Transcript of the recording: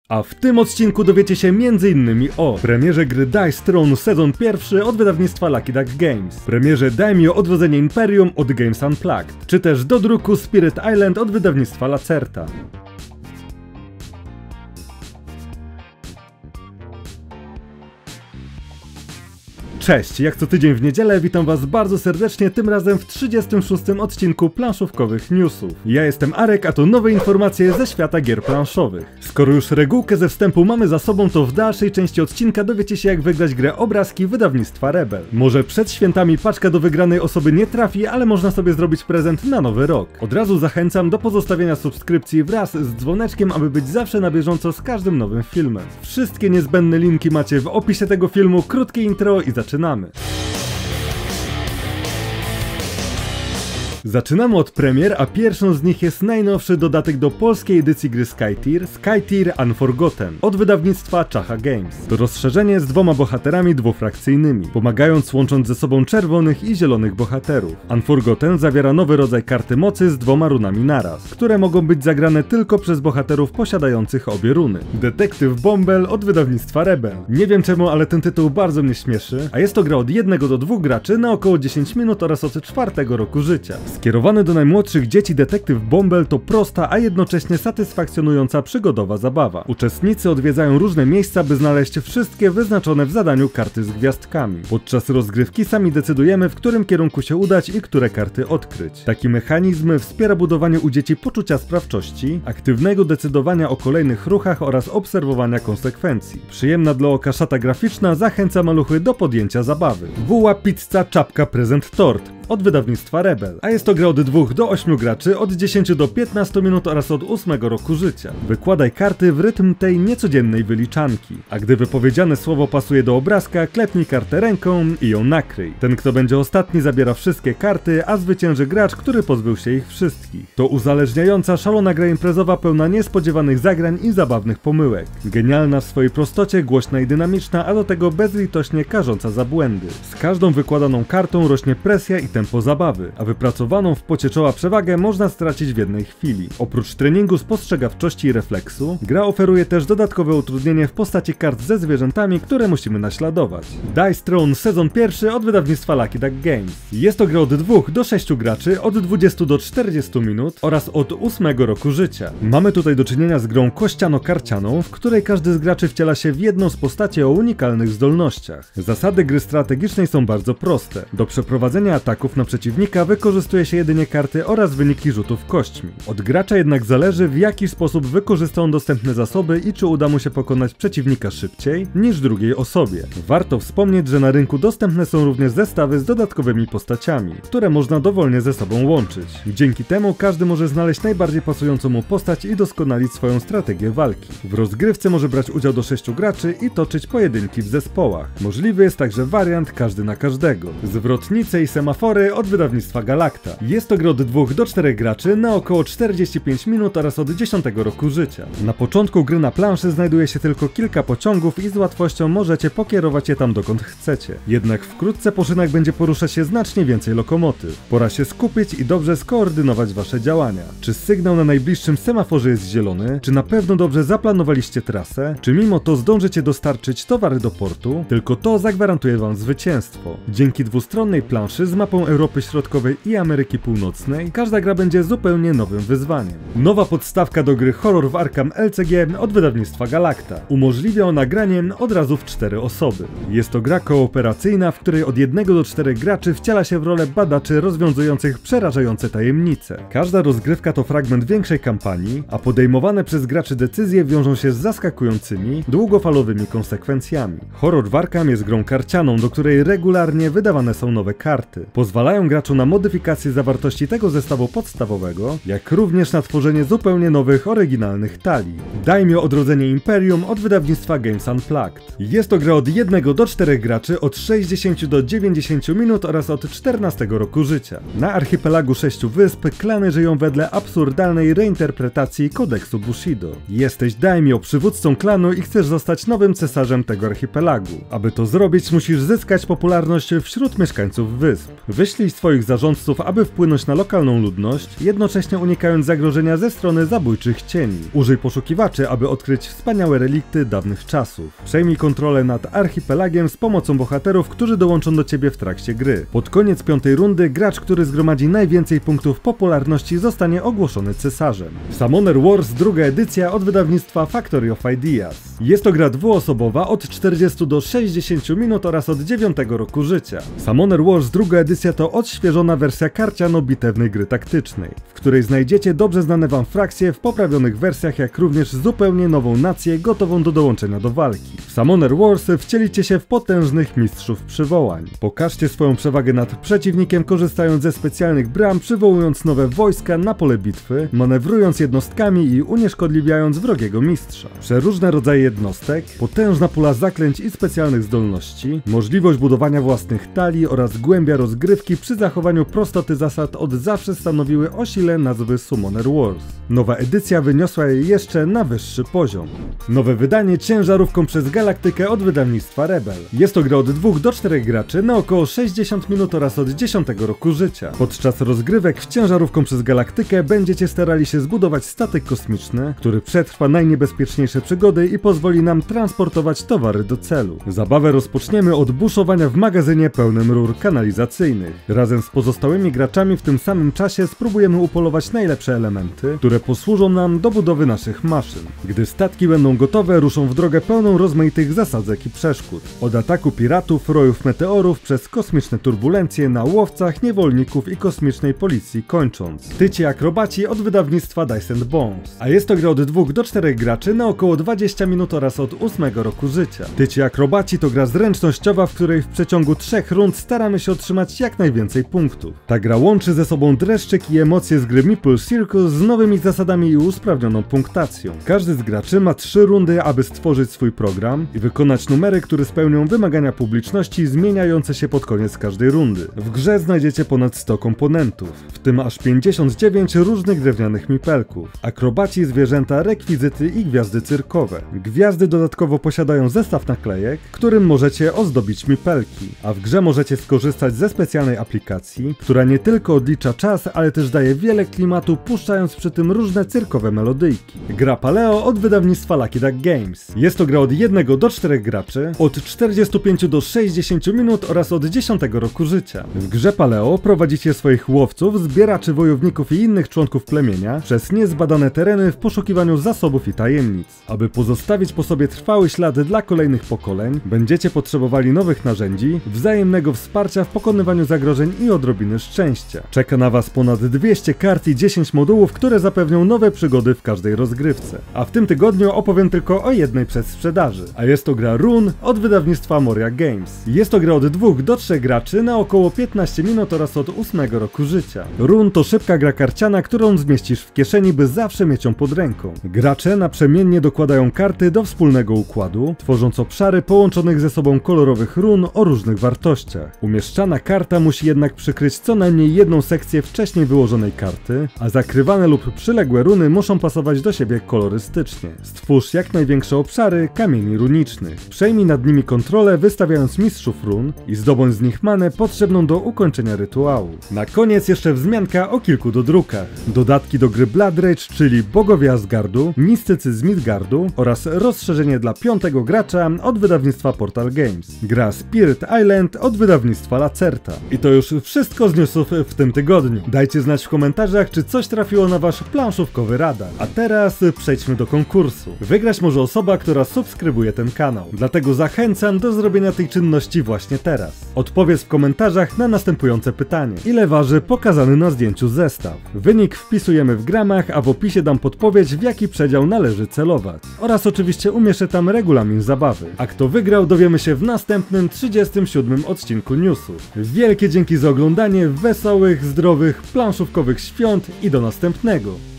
A w tym odcinku dowiecie się m.in. o premierze gry Dice Throne sezon pierwszy od wydawnictwa Lucky Duck Games, premierze Daimyo Odrodzenie Imperium od Games Unplugged, czy też do druku Spirit Island od wydawnictwa Lacerta. Cześć, jak co tydzień w niedzielę witam was bardzo serdecznie, tym razem w 36. odcinku planszówkowych newsów. Ja jestem Arek, a to nowe informacje ze świata gier planszowych. Skoro już regułkę ze wstępu mamy za sobą, to w dalszej części odcinka dowiecie się, jak wygrać grę Obrazki wydawnictwa Rebel. Może przed świętami paczka do wygranej osoby nie trafi, ale można sobie zrobić prezent na nowy rok. Od razu zachęcam do pozostawienia subskrypcji wraz z dzwoneczkiem, aby być zawsze na bieżąco z każdym nowym filmem. Wszystkie niezbędne linki macie w opisie tego filmu, krótkie intro i zaczynamy. Zaczynamy od premier, a pierwszą z nich jest najnowszy dodatek do polskiej edycji gry Skytear Unforgotten od wydawnictwa Czacha Games. To rozszerzenie z dwoma bohaterami dwufrakcyjnymi, pomagając łącząc ze sobą czerwonych i zielonych bohaterów. Unforgotten zawiera nowy rodzaj karty mocy z dwoma runami naraz, które mogą być zagrane tylko przez bohaterów posiadających obie runy. Detektyw Bąbel od wydawnictwa Rebel. Nie wiem czemu, ale ten tytuł bardzo mnie śmieszy, a jest to gra od 1 do 2 graczy na około 10 minut oraz od 4 roku życia. Skierowany do najmłodszych dzieci Detektyw Bąbel to prosta, a jednocześnie satysfakcjonująca przygodowa zabawa. Uczestnicy odwiedzają różne miejsca, by znaleźć wszystkie wyznaczone w zadaniu karty z gwiazdkami. Podczas rozgrywki sami decydujemy, w którym kierunku się udać i które karty odkryć. Taki mechanizm wspiera budowanie u dzieci poczucia sprawczości, aktywnego decydowania o kolejnych ruchach oraz obserwowania konsekwencji. Przyjemna dla oka szata graficzna zachęca maluchy do podjęcia zabawy. Buła, pizza, czapka, prezent, tort od wydawnictwa Rebel, a jest to gra od 2 do 8 graczy, od 10 do 15 minut oraz od 8 roku życia. Wykładaj karty w rytm tej niecodziennej wyliczanki, a gdy wypowiedziane słowo pasuje do obrazka, klepnij kartę ręką i ją nakryj. Ten, kto będzie ostatni, zabiera wszystkie karty, a zwycięży gracz, który pozbył się ich wszystkich. To uzależniająca, szalona gra imprezowa pełna niespodziewanych zagrań i zabawnych pomyłek. Genialna w swojej prostocie, głośna i dynamiczna, a do tego bezlitośnie karząca za błędy. Z każdą wykładaną kartą rośnie presja i tempo zabawy, a wypracowaną w pocie czoła przewagę można stracić w jednej chwili. Oprócz treningu spostrzegawczości i refleksu, gra oferuje też dodatkowe utrudnienie w postaci kart ze zwierzętami, które musimy naśladować. Dice Throne sezon pierwszy od wydawnictwa Lucky Duck Games. Jest to gra od 2 do 6 graczy, od 20 do 40 minut oraz od 8 roku życia. Mamy tutaj do czynienia z grą kościano-karcianą, w której każdy z graczy wciela się w jedną z postaci o unikalnych zdolnościach. Zasady gry strategicznej są bardzo proste. Do przeprowadzenia ataków na przeciwnika wykorzystuje się jedynie karty oraz wyniki rzutów kośćmi. Od gracza jednak zależy, w jaki sposób wykorzysta on dostępne zasoby i czy uda mu się pokonać przeciwnika szybciej niż drugiej osobie. Warto wspomnieć, że na rynku dostępne są również zestawy z dodatkowymi postaciami, które można dowolnie ze sobą łączyć. Dzięki temu każdy może znaleźć najbardziej pasującą mu postać i doskonalić swoją strategię walki. W rozgrywce może brać udział do 6 graczy i toczyć pojedynki w zespołach. Możliwy jest także wariant każdy na każdego. Zwrotnice i semafory od wydawnictwa Galacta. Jest to gra od 2 do 4 graczy na około 45 minut oraz od 10 roku życia. Na początku gry na planszy znajduje się tylko kilka pociągów i z łatwością możecie pokierować je tam dokąd chcecie. Jednak wkrótce po szynach będzie poruszać się znacznie więcej lokomotyw. Pora się skupić i dobrze skoordynować wasze działania. Czy sygnał na najbliższym semaforze jest zielony? Czy na pewno dobrze zaplanowaliście trasę? Czy mimo to zdążycie dostarczyć towary do portu? Tylko to zagwarantuje wam zwycięstwo. Dzięki dwustronnej planszy z mapą Europy Środkowej i Ameryki Północnej, każda gra będzie zupełnie nowym wyzwaniem. Nowa podstawka do gry Horror w Arkham LCG od wydawnictwa Galacta. Umożliwia ona granie od razu w 4 osoby. Jest to gra kooperacyjna, w której od 1 do 4 graczy wciela się w rolę badaczy rozwiązujących przerażające tajemnice. Każda rozgrywka to fragment większej kampanii, a podejmowane przez graczy decyzje wiążą się z zaskakującymi, długofalowymi konsekwencjami. Horror w Arkham jest grą karcianą, do której regularnie wydawane są nowe karty. Pozwalają graczu na modyfikację zawartości tego zestawu podstawowego, jak również na tworzenie zupełnie nowych, oryginalnych talii. Daimyo Odrodzenie Imperium od wydawnictwa Games Unplugged. Jest to gra od 1 do 4 graczy, od 60 do 90 minut oraz od 14 roku życia. Na archipelagu 6 wysp klany żyją wedle absurdalnej reinterpretacji kodeksu Bushido. Jesteś Daimyo, przywódcą klanu i chcesz zostać nowym cesarzem tego archipelagu. Aby to zrobić, musisz zyskać popularność wśród mieszkańców wysp. Wyślij swoich zarządców, aby wpłynąć na lokalną ludność, jednocześnie unikając zagrożenia ze strony zabójczych cieni. Użyj poszukiwaczy, aby odkryć wspaniałe relikty dawnych czasów. Przejmij kontrolę nad archipelagiem z pomocą bohaterów, którzy dołączą do ciebie w trakcie gry. Pod koniec 5. rundy gracz, który zgromadzi najwięcej punktów popularności, zostanie ogłoszony cesarzem. Summoner Wars druga edycja od wydawnictwa Factory of Ideas. Jest to gra dwuosobowa od 40 do 60 minut oraz od 9 roku życia. Summoner Wars druga edycja to odświeżona wersja karciano-bitewnej gry taktycznej, w której znajdziecie dobrze znane wam frakcje w poprawionych wersjach, jak również zupełnie nową nację gotową do dołączenia do walki. W Summoner Wars wcielicie się w potężnych mistrzów przywołań. Pokażcie swoją przewagę nad przeciwnikiem, korzystając ze specjalnych bram, przywołując nowe wojska na pole bitwy, manewrując jednostkami i unieszkodliwiając wrogiego mistrza. Przeróżne rodzaje jednostek, potężna pula zaklęć i specjalnych zdolności, możliwość budowania własnych talii oraz głębia rozgrywki przy zachowaniu prostoty zasad od zawsze stanowiły o sile nazwy Summoner Wars. Nowa edycja wyniosła je jeszcze na wyższy poziom. Nowe wydanie ciężarówką przez galaktykę od wydawnictwa Rebel. Jest to gra od 2 do 4 graczy na około 60 minut oraz od 10 roku życia. Podczas rozgrywek w ciężarówką przez galaktykę będziecie starali się zbudować statek kosmiczny, który przetrwa najniebezpieczniejsze przygody i pozwoli nam transportować towary do celu. Zabawę rozpoczniemy od buszowania w magazynie pełnym rur kanalizacyjnych. Razem z pozostałymi graczami w tym samym czasie spróbujemy upolować najlepsze elementy, które posłużą nam do budowy naszych maszyn. Gdy statki będą gotowe, ruszą w drogę pełną rozmaitych zasadzek i przeszkód. Od ataku piratów, rojów meteorów, przez kosmiczne turbulencje na łowcach, niewolników i kosmicznej policji kończąc. Tyci akrobaci od wydawnictwa Dice & Bones. A jest to gra od 2 do 4 graczy na około 20 minut oraz od 8 roku życia. Tyci akrobaci to gra zręcznościowa, w której w przeciągu 3 rund staramy się otrzymać jak najwięcej punktów. Ta gra łączy ze sobą dreszczyk i emocje z gry Meeple Circus z nowymi zasadami i usprawnioną punktacją. Każdy z graczy ma 3 rundy, aby stworzyć swój program i wykonać numery, które spełnią wymagania publiczności zmieniające się pod koniec każdej rundy. W grze znajdziecie ponad 100 komponentów, w tym aż 59 różnych drewnianych mipelków, akrobaci, zwierzęta, rekwizyty i gwiazdy cyrkowe. Gwiazdy dodatkowo posiadają zestaw naklejek, którym możecie ozdobić mipelki, a w grze możecie skorzystać ze specjalnej aplikacji, która nie tylko odlicza czas, ale też daje wiele klimatu, puszczając przy tym różne cyrkowe melodyjki. Gra Paleo od wydawnictwa Lucky Duck Games. Jest to gra od 1 do 4 graczy, od 45 do 60 minut oraz od 10 roku życia. W grze Paleo prowadzicie swoich łowców, zbieraczy, wojowników i innych członków plemienia przez niezbadane tereny w poszukiwaniu zasobów i tajemnic. Aby pozostawić po sobie trwały ślad dla kolejnych pokoleń, będziecie potrzebowali nowych narzędzi, wzajemnego wsparcia w pokonywaniu zagrożeń i odrobiny szczęścia. Czeka na was ponad 200 kart i 10 modułów, które zapewnią nowe przygody w każdej rozgrywce. A w tym tygodniu opowiem tylko o jednej przedsprzedaży, a jest to gra Rune od wydawnictwa Moria Games. Jest to gra od 2 do 3 graczy na około 15 minut oraz od 8 roku życia. Rune to szybka gra karciana, którą zmieścisz w kieszeni, by zawsze mieć ją pod ręką. Gracze naprzemiennie dokładają karty do wspólnego układu, tworząc obszary połączonych ze sobą kolorowych run o różnych wartościach. Umieszczana karta musi jednak przykryć co najmniej jedną sekcję wcześniej wyłożonej karty, a zakrywane lub przyległe runy muszą pasować do siebie kolorystycznie. Stwórz jak największe obszary kamieni runicznych. Przejmij nad nimi kontrolę, wystawiając mistrzów run i zdobądź z nich manę potrzebną do ukończenia rytuału. Na koniec jeszcze wzmianka o kilku dodrukach. Dodatki do gry Blood Rage, czyli Bogowie Asgardu, Mistycy z Midgardu oraz rozszerzenie dla 5. gracza od wydawnictwa Portal Games. Gra Spirit Island od wydawnictwa Lacerta. I to już wszystko z newsów w tym tygodniu. Dajcie znać w komentarzach, czy coś trafiło na wasz planszówkowy radar. A teraz przejdźmy do konkursu. Wygrać może osoba, która subskrybuje ten kanał. Dlatego zachęcam do zrobienia tej czynności właśnie teraz. Odpowiedz w komentarzach na następujące pytanie. Ile waży pokazany na zdjęciu zestaw? Wynik wpisujemy w gramach, a w opisie dam podpowiedź, w jaki przedział należy celować. Oraz oczywiście umieszczę tam regulamin zabawy. A kto wygrał, dowiemy się w następnym 37. odcinku newsów. Wielkie dzięki za oglądanie, wesołych, zdrowych, planszówkowych świąt i do następnego.